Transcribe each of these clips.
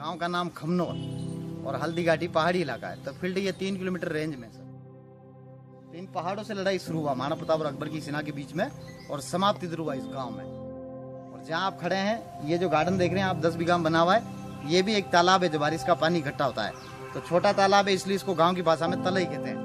गांव का नाम खमनोर और हल्दी घाटी पहाड़ी इलाका है। तो फील्ड ये 3 किलोमीटर रेंज में सर। इन पहाड़ों से लड़ाई शुरू हुआ महाराणा प्रताप और अकबर की सेना के बीच में और समाप्ति जरूर हुआ इस गांव में। और जहां आप खड़े हैं, ये जो गार्डन देख रहे हैं आप, 10 बीघा में बना हुआ है। ये भी एक तालाब है जो बारिश का पानी इकट्ठा होता है। तो छोटा तालाब है, इसलिए इसको गांव की भाषा में तलई कहते हैं।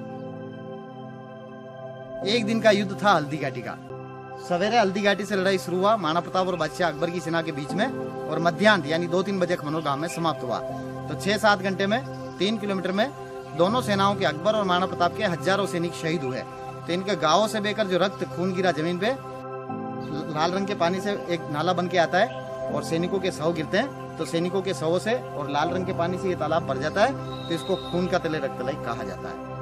एक दिन का युद्ध था हल्दी घाटी का। सवेरे हल्दी घाटी से लड़ाई शुरू हुआ महाराणा प्रताप और बादशाह अकबर की सेना के बीच में और मध्याह्न यानी 2-3 बजे खमनोर गांव में समाप्त हुआ। तो 6-7 घंटे में 3 किलोमीटर में दोनों सेनाओं के, अकबर और महाराणा प्रताप के, हजारों सैनिक शहीद हुए। तो इनके गांवों से बेकर जो रक्त खून गिरा जमीन पे, लाल रंग के पानी से एक नाला बन के आता है और सैनिकों के शव गिरते हैं। तो सैनिकों के शवों से और लाल रंग के पानी से ये तालाब भर जाता है। तो इसको खून का तले रक्त तलाई कहा जाता है।